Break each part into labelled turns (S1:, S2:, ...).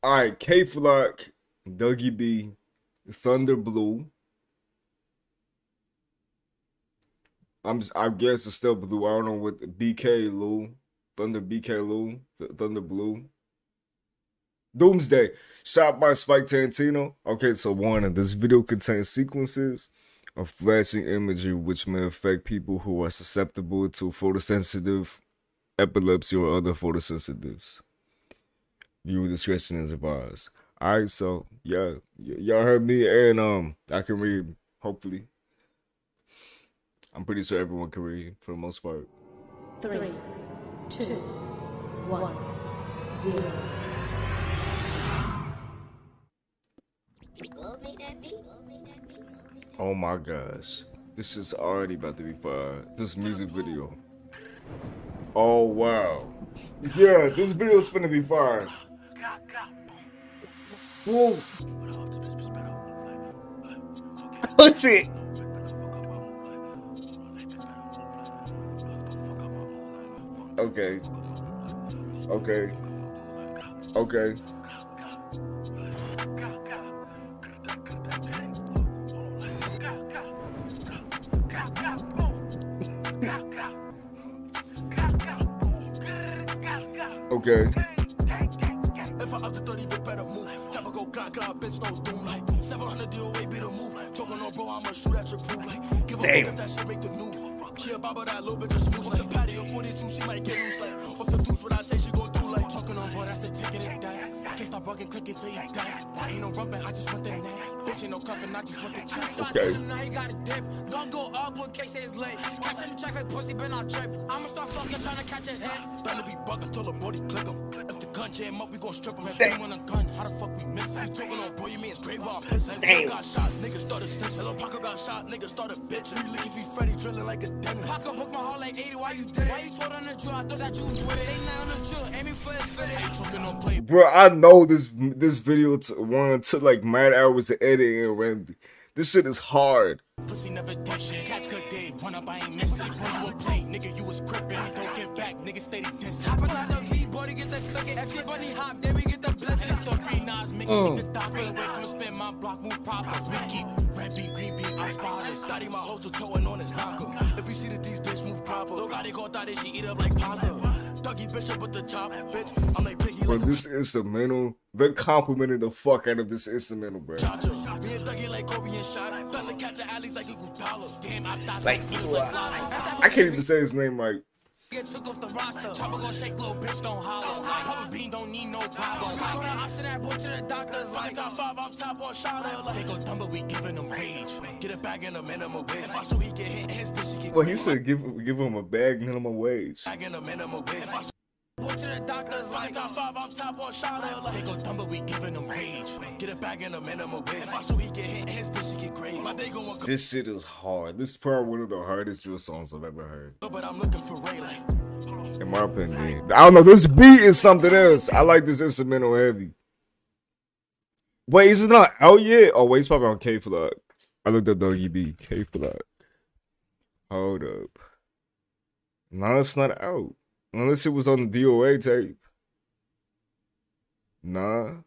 S1: All right, K Flock, Dougie B, Thunder Blue. I guess it's still blue. I don't know what BK Lou, Thunder BK Lou, Thunder Blue. Doomsday, shot by Spike Tarantino. Okay, so warning, this video contains sequences of flashing imagery which may affect people who are susceptible to photosensitive, epilepsy, or other photosensitives. Viewer discretion is advised. Alright, so yeah, y'all heard me, and I can read, hopefully. I'm pretty sure everyone can read for the most part.
S2: 3, 2, 1, 0.
S1: Oh my gosh. This is already about to be fire. This music video. Oh wow. Yeah, this video is finna be fire. Whoa. Oh shit. Okay. Okay. Okay. Okay.
S3: If I up to 30, you better move. Type of go clock, bitch, no doom like 700 deal way be the move. Talking on bro, I'ma shoot at your crew like give a fuck if that shit make the news. She a baba that little bitch just smooth like the patio 42, she might get loose like off the deuce what I say she gon' do like talking on bro, that's a ticket it die. Can't stop bugging, click it till you die. Now ain't no rumping, I just want the name. Bitch ain't no cuffing, I just want the cash.
S1: Okay.
S3: Now he got a dip. Don't go up in case it's late. Catch him track like pussy, but not trip. I'ma start fucking trying to catch a head. Done to be bugging till the body click him. If the gun jam up, we gon' strip him. If they want a gun, how the fuck we miss him? You talking on bro, you mean it's grave while I'm pissing. Damn. Got shot, niggas started snitch. Hello, Paco got shot, niggas started bitch. You look if he Freddy drilling like a demon. Paco booked my heart like 80, why you did it? Why you told on the drill? I thought that you was with it. They not on the drill, aiming for his fitted. Ain't talking on play.
S1: Bro, I know this video took like mad hours to edit and render. This shit is hard.
S3: Pussy never did shit. Catch good day, run up, I ain't missing. Boy, you a play, nigga, you was crippin'. Don't get back, nigga, steady dissing. Hoppin' out the V, boy, to get the cookin'. Everybody hop, then we get the blessing. It's the free Nas, make it the doctor. Wait, come spin my block, move proper. We keep red beat, green beat, I'm spotted. Study my hoes to towing on his knocker. If you see that these bitch move proper, look how they gon' thought that she eat up like pasta. Dougie Bishop with the chop, bitch. I'm like Biggie.
S1: Bro, this instrumental, they complimented the fuck out of this instrumental, bro.
S3: Me and Dougie like Kobe and shot. Done to catch the alleys like Iguodala. Damn, I thought
S1: like I can't even say his name right.
S3: Get took off the roster. Chopper gon' shake, little bitch, don't holler. Papa Bean don't need no problem. We go to option that boy to the doctors. Like top 5, I'm top on shot. They go dumb, but we giving them rage. Get it back in a minimum wage. If I show he get hit, his bitch, he get.
S1: Well, he said give him a bag minimum wage.
S3: Back in a minimum wage. Boy to the doctors, like top 5, I'm top on shot. They go dumb, but we giving them rage. Get it back in a minimum wage. If I show he get hit, his bitch, he get crazy.
S1: This shit is hard. This is probably one of the hardest drill songs I've ever heard.
S3: But I'm looking for Ray, like.
S1: In my opinion, I don't know. This beat is something else. I like this instrumental heavy. Wait, is it not out yet? Oh wait, it's probably on K Flock. I looked up Dougie B. K Flock. Hold up. No, it's not out. Unless it was on the DOA tape. Nah.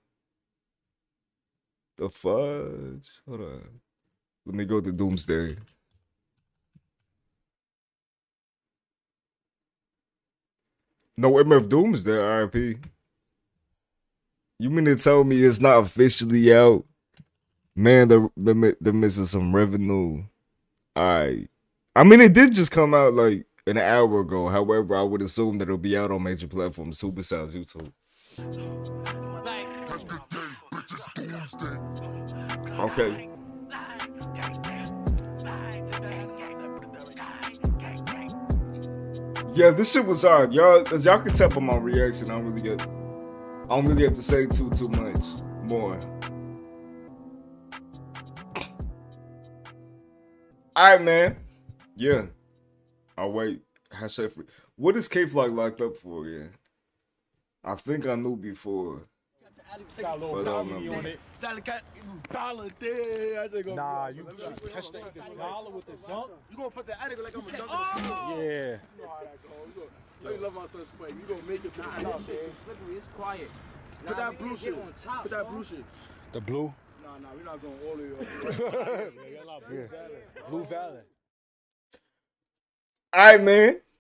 S1: The fudge. Hold on. Let me go to Doomsday. No MF Doomsday, RIP. You mean to tell me it's not officially out? Man, they're missing some revenue. Alright. I mean, it did just come out like an hour ago. However, I would assume that it'll be out on major platforms too besides YouTube. Okay. Yeah, this shit was hard. Y'all, as y'all can tell from my reaction, I don't really have to say too much more. Alright, man. Yeah. I'll wait. Hashtag free. What is K Flock locked up for, yeah? I think I knew before.
S4: Got a little dollar on it. Dollar there. Nah, you catch that dollar with the funk.
S5: You gonna put the attic like I'm a dunker?
S4: Yeah.
S5: You know how that go. You love my son Spike. You gonna make it to the top, man.
S6: Slippery. It's quiet.
S4: Put that blue shit. Put that blue shit.
S5: The blue?
S4: Nah, we're not going all the way up. Blue Valley.
S1: All right, man.